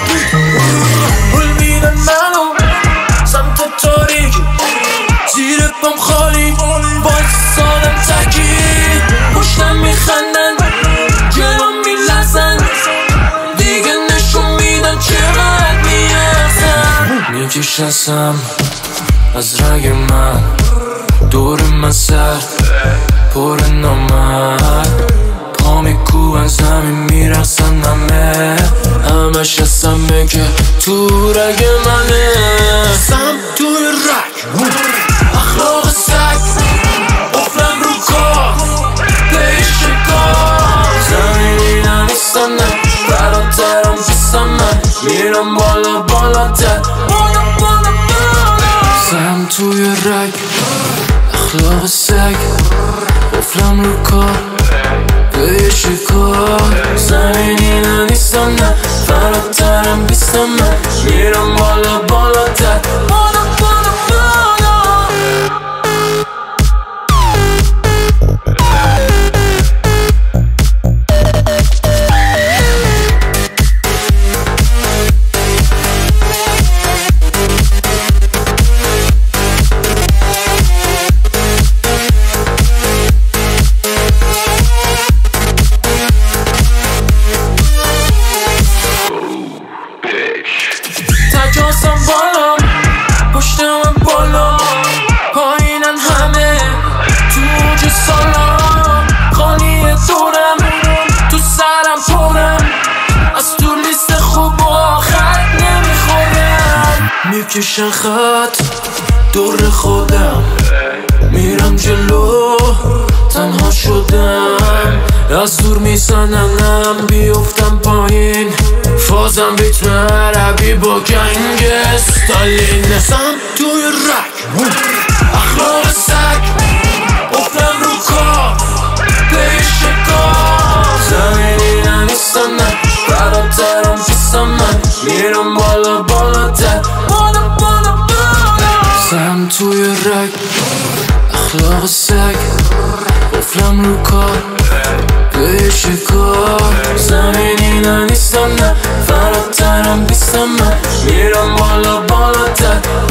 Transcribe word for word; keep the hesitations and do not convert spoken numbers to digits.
پول میدن منو سمت تاریکی، زیر پام خالی باید سالم تکی، پشتم میخندن جلوم میلزن، دیگه نشون میدن چقدر میارزن. میکشستم از رگ من، دور من سرد پر نامرد، پا میکوبن زمین میرقصن همه، همش حسمه که تو رگ منه. سم توی رگ اخلاق سگ، افلم رو کار پیش کار، زمینی ننیستم نه براترم پیستم من، میرم بالا بالاتر بالا بالا بالا. سم توی رگ اخلاق سگ، افلم رو کار پیش کار، زمینی ننیستم نه فراترم بیستم من، میرم بالا بالاتر بالا بالا بالا. تکاسم بالا پشتم بالا، پایینن همه تو اوج سالام، خالی دورم تو سرم پرم، از تو لیست خوب و آخر نمیخورم. میکشن خط دور خودم، میرم جلو تنها شدم، از دور میزننم بیفتم پایین، فازم بیتم عربی با گنگ استالین. سم توی رگ اخلاق سگ، افلم رو کار پیش کار، زمینی ننیستم نه براترم پیستم من، میرم بالا بالاتر بالا بالا بالا. سم توی رگ اخلاق سگ، افلم رو کار پیش کار، زمینی ننیستم نه فراترم بیستم من، میرم بالا بالاتر